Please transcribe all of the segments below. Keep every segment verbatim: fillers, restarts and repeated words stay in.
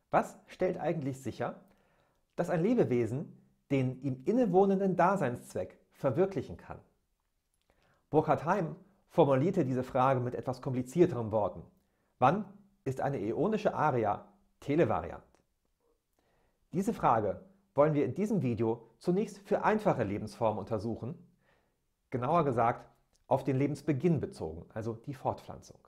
Was stellt eigentlich sicher, dass ein Lebewesen den ihm innewohnenden Daseinszweck verwirklichen kann? Burkhard Heim formulierte diese Frage mit etwas komplizierteren Worten. Wann ist eine äonische Aria televariant? Diese Frage wollen wir in diesem Video zunächst für einfache Lebensformen untersuchen, genauer gesagt auf den Lebensbeginn bezogen, also die Fortpflanzung.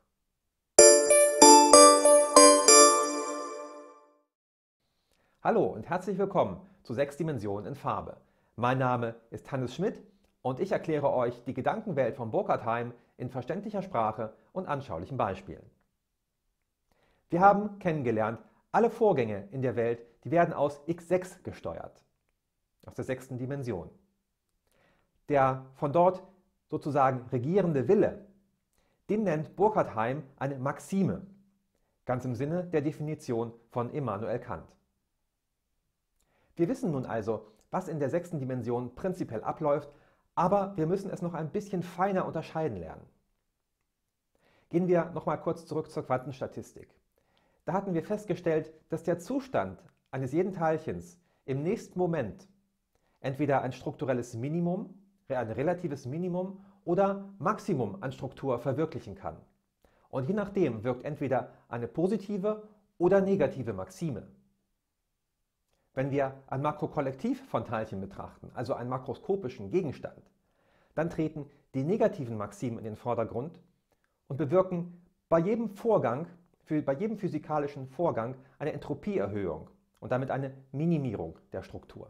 Hallo und herzlich willkommen zu sechs Dimensionen in Farbe. Mein Name ist Hannes Schmidt und ich erkläre euch die Gedankenwelt von Burkhard Heim in verständlicher Sprache und anschaulichen Beispielen. Wir haben kennengelernt, alle Vorgänge in der Welt, die werden aus x sechs gesteuert, aus der sechsten Dimension. Der von dort sozusagen regierende Wille, den nennt Burkhard Heim eine Maxime, ganz im Sinne der Definition von Immanuel Kant. Wir wissen nun also, was in der sechsten Dimension prinzipiell abläuft, aber wir müssen es noch ein bisschen feiner unterscheiden lernen. Gehen wir noch mal kurz zurück zur Quantenstatistik. Da hatten wir festgestellt, dass der Zustand eines jeden Teilchens im nächsten Moment entweder ein strukturelles Minimum, ein relatives Minimum oder Maximum an Struktur verwirklichen kann. Und je nachdem wirkt entweder eine positive oder negative Maxime. Wenn wir ein Makrokollektiv von Teilchen betrachten, also einen makroskopischen Gegenstand, dann treten die negativen Maximen in den Vordergrund und bewirken bei jedem Vorgang, für, bei jedem physikalischen Vorgang eine Entropieerhöhung und damit eine Minimierung der Struktur.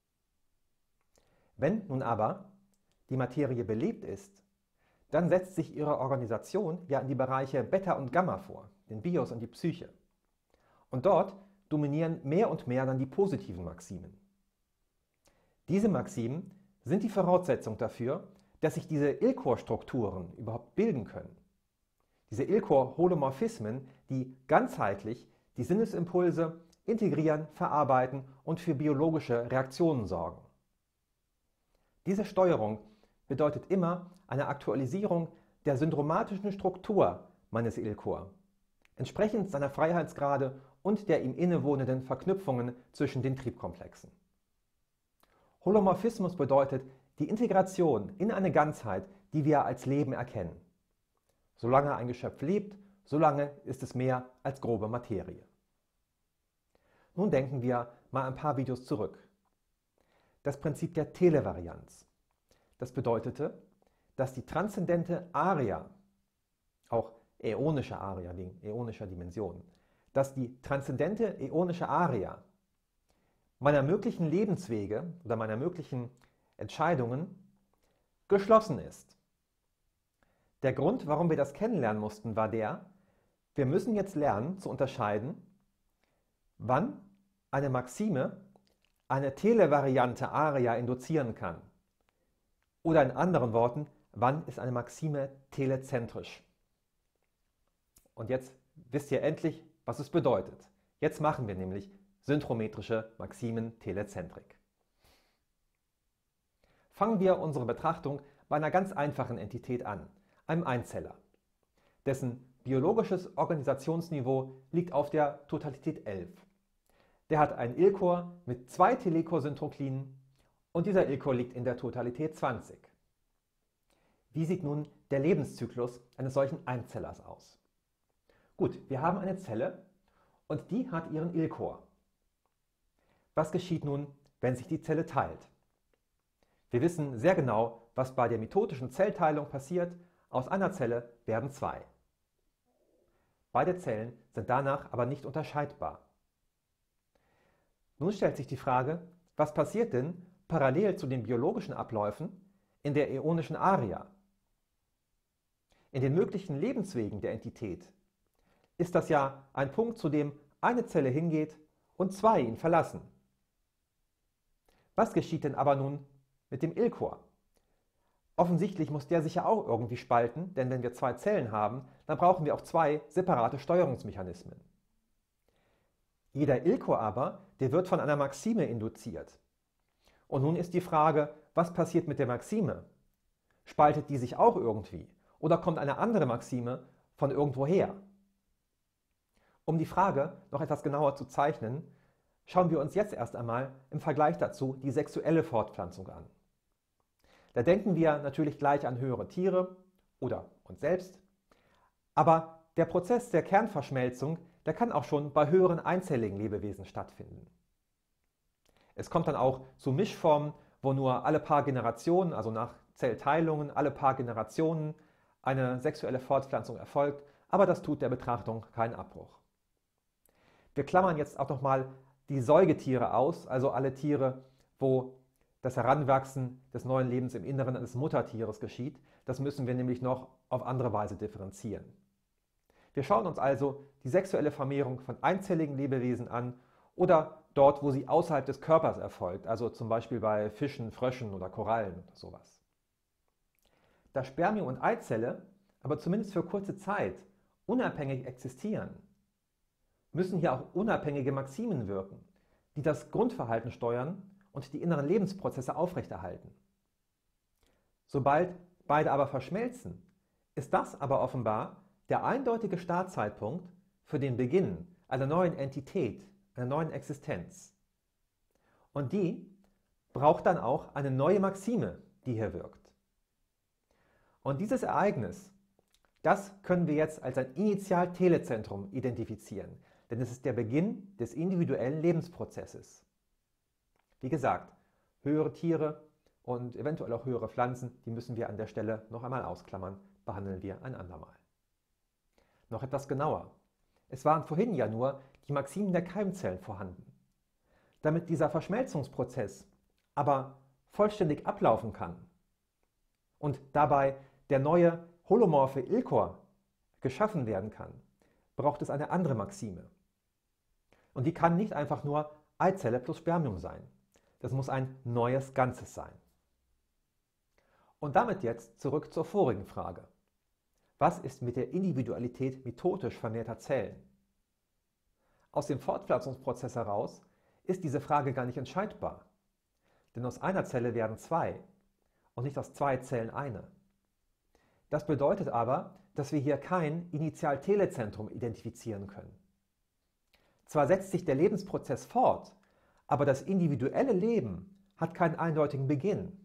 Wenn nun aber die Materie belebt ist, dann setzt sich ihre Organisation ja in die Bereiche Beta und Gamma vor, den Bios und die Psyche. Und dort dominieren mehr und mehr dann die positiven Maximen. Diese Maximen sind die Voraussetzung dafür, dass sich diese Ilkor-Strukturen überhaupt bilden können. Diese Ilkor-Holomorphismen, die ganzheitlich die Sinnesimpulse integrieren, verarbeiten und für biologische Reaktionen sorgen. Diese Steuerung bedeutet immer eine Aktualisierung der syndromatischen Struktur meines Ilkor, entsprechend seiner Freiheitsgrade und der ihm innewohnenden Verknüpfungen zwischen den Triebkomplexen. Holomorphismus bedeutet die Integration in eine Ganzheit, die wir als Leben erkennen. Solange ein Geschöpf lebt, solange ist es mehr als grobe Materie. Nun denken wir mal ein paar Videos zurück. Das Prinzip der Televarianz. Das bedeutete, dass die transzendente Aria, auch äonische Aria wegen äonischer Dimensionen, dass die transzendente äonische Aria meiner möglichen Lebenswege oder meiner möglichen Entscheidungen geschlossen ist. Der Grund, warum wir das kennenlernen mussten, war der, wir müssen jetzt lernen zu unterscheiden, wann eine Maxime eine televariante Aria induzieren kann. Oder in anderen Worten, wann ist eine Maxime telezentrisch. Und jetzt wisst ihr endlich, was es bedeutet. Jetzt machen wir nämlich synchrometrische Maximen Telezentrik. Fangen wir unsere Betrachtung bei einer ganz einfachen Entität an, einem Einzeller. Dessen biologisches Organisationsniveau liegt auf der Totalität elf. Der hat einen Ilkor mit zwei Telekor-Syntroklinen und dieser Ilkor liegt in der Totalität zwanzig. Wie sieht nun der Lebenszyklus eines solchen Einzellers aus? Gut, wir haben eine Zelle und die hat ihren Ilkor. Was geschieht nun, wenn sich die Zelle teilt? Wir wissen sehr genau, was bei der mitotischen Zellteilung passiert. Aus einer Zelle werden zwei. Beide Zellen sind danach aber nicht unterscheidbar. Nun stellt sich die Frage, was passiert denn parallel zu den biologischen Abläufen in der äonischen Aria? In den möglichen Lebenswegen der Entität ist das ja ein Punkt, zu dem eine Zelle hingeht und zwei ihn verlassen. Was geschieht denn aber nun mit dem Ilkor? Offensichtlich muss der sich ja auch irgendwie spalten, denn wenn wir zwei Zellen haben, dann brauchen wir auch zwei separate Steuerungsmechanismen. Jeder Ilkor aber, der wird von einer Maxime induziert. Und nun ist die Frage, was passiert mit der Maxime? Spaltet die sich auch irgendwie? Oder kommt eine andere Maxime von irgendwoher? Um die Frage noch etwas genauer zu zeichnen, schauen wir uns jetzt erst einmal im Vergleich dazu die sexuelle Fortpflanzung an. Da denken wir natürlich gleich an höhere Tiere oder uns selbst, aber der Prozess der Kernverschmelzung, der kann auch schon bei höheren einzelligen Lebewesen stattfinden. Es kommt dann auch zu Mischformen, wo nur alle paar Generationen, also nach Zellteilungen, alle paar Generationen eine sexuelle Fortpflanzung erfolgt, aber das tut der Betrachtung keinen Abbruch. Wir klammern jetzt auch nochmal die Säugetiere aus, also alle Tiere, wo das Heranwachsen des neuen Lebens im Inneren eines Muttertieres geschieht. Das müssen wir nämlich noch auf andere Weise differenzieren. Wir schauen uns also die sexuelle Vermehrung von einzelligen Lebewesen an oder dort, wo sie außerhalb des Körpers erfolgt, also zum Beispiel bei Fischen, Fröschen oder Korallen oder sowas. Da Spermium und Eizelle aber zumindest für kurze Zeit unabhängig existieren, müssen hier auch unabhängige Maximen wirken, die das Grundverhalten steuern und die inneren Lebensprozesse aufrechterhalten. Sobald beide aber verschmelzen, ist das aber offenbar der eindeutige Startzeitpunkt für den Beginn einer neuen Entität, einer neuen Existenz. Und die braucht dann auch eine neue Maxime, die hier wirkt. Und dieses Ereignis, das können wir jetzt als ein Initial-Telezentrum identifizieren, denn es ist der Beginn des individuellen Lebensprozesses. Wie gesagt, höhere Tiere und eventuell auch höhere Pflanzen, die müssen wir an der Stelle noch einmal ausklammern, behandeln wir ein andermal. Noch etwas genauer. Es waren vorhin ja nur die Maximen der Keimzellen vorhanden. Damit dieser Verschmelzungsprozess aber vollständig ablaufen kann und dabei der neue holomorphe Ilkor geschaffen werden kann, braucht es eine andere Maxime. Und die kann nicht einfach nur Eizelle plus Spermium sein. Das muss ein neues Ganzes sein. Und damit jetzt zurück zur vorigen Frage. Was ist mit der Individualität mitotisch vermehrter Zellen? Aus dem Fortpflanzungsprozess heraus ist diese Frage gar nicht entscheidbar. Denn aus einer Zelle werden zwei und nicht aus zwei Zellen eine. Das bedeutet aber, dass wir hier kein Initial-Telezentrum identifizieren können. Zwar setzt sich der Lebensprozess fort, aber das individuelle Leben hat keinen eindeutigen Beginn.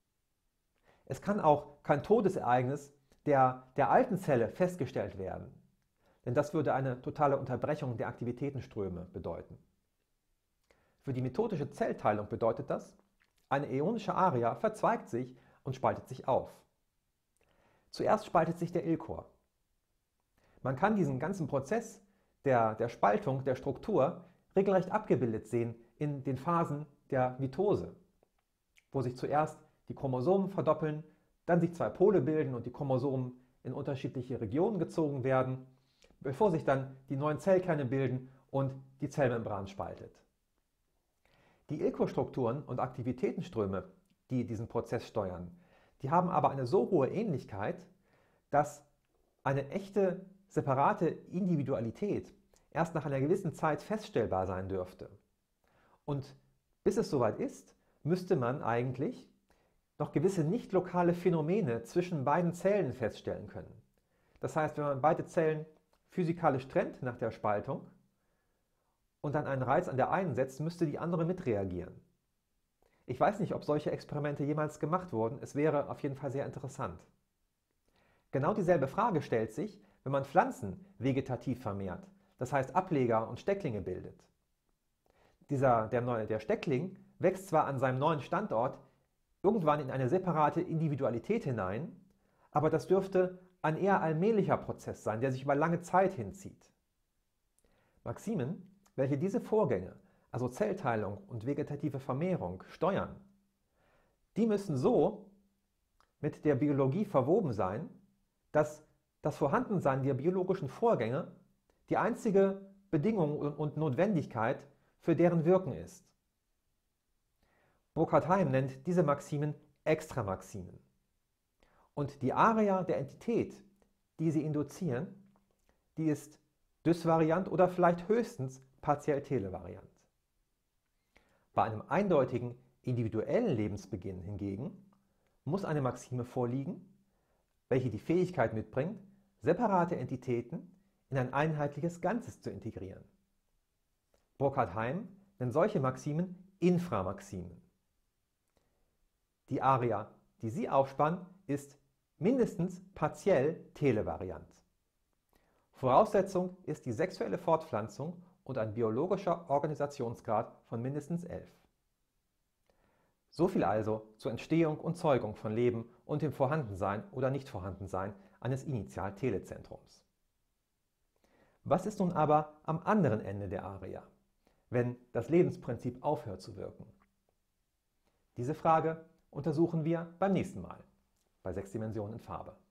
Es kann auch kein Todesereignis der, der alten Zelle festgestellt werden, denn das würde eine totale Unterbrechung der Aktivitätenströme bedeuten. Für die mitotische Zellteilung bedeutet das, eine äonische Aria verzweigt sich und spaltet sich auf. Zuerst spaltet sich der Ilkor. Man kann diesen ganzen Prozess der, der Spaltung der Struktur regelrecht abgebildet sehen in den Phasen der Mitose, wo sich zuerst die Chromosomen verdoppeln, dann sich zwei Pole bilden und die Chromosomen in unterschiedliche Regionen gezogen werden, bevor sich dann die neuen Zellkerne bilden und die Zellmembran spaltet. Die Ilkor-Strukturen und Aktivitätenströme, die diesen Prozess steuern, die haben aber eine so hohe Ähnlichkeit, dass eine echte separate Individualität erst nach einer gewissen Zeit feststellbar sein dürfte. Und bis es soweit ist, müsste man eigentlich noch gewisse nicht lokale Phänomene zwischen beiden Zellen feststellen können. Das heißt, wenn man beide Zellen physikalisch trennt nach der Spaltung und dann einen Reiz an der einen setzt, müsste die andere mitreagieren. Ich weiß nicht, ob solche Experimente jemals gemacht wurden, es wäre auf jeden Fall sehr interessant. Genau dieselbe Frage stellt sich, wenn man Pflanzen vegetativ vermehrt, das heißt Ableger und Stecklinge bildet. Dieser, der, neue, der Steckling wächst zwar an seinem neuen Standort irgendwann in eine separate Individualität hinein, aber das dürfte ein eher allmählicher Prozess sein, der sich über lange Zeit hinzieht. Maximen, welche diese Vorgänge, also Zellteilung und vegetative Vermehrung, steuern, die müssen so mit der Biologie verwoben sein, dass das Vorhandensein der biologischen Vorgänge die einzige Bedingung und Notwendigkeit für deren Wirken ist. Burkhardt-Heim nennt diese Maximen Extramaximen. Und die Aria der Entität, die sie induzieren, die ist dysvariant oder vielleicht höchstens partiell televariant. Bei einem eindeutigen individuellen Lebensbeginn hingegen muss eine Maxime vorliegen, welche die Fähigkeit mitbringt, separate Entitäten in ein einheitliches Ganzes zu integrieren. Burkhard Heim nennt solche Maximen Inframaximen. Die Aria, die sie aufspannen, ist mindestens partiell televariant. Voraussetzung ist die sexuelle Fortpflanzung und ein biologischer Organisationsgrad von mindestens elf. So viel also zur Entstehung und Zeugung von Leben und dem Vorhandensein oder Nichtvorhandensein eines Initial-Telezentrums. Was ist nun aber am anderen Ende der Aria, wenn das Lebensprinzip aufhört zu wirken? Diese Frage untersuchen wir beim nächsten Mal bei sechs Dimensionen in Farbe.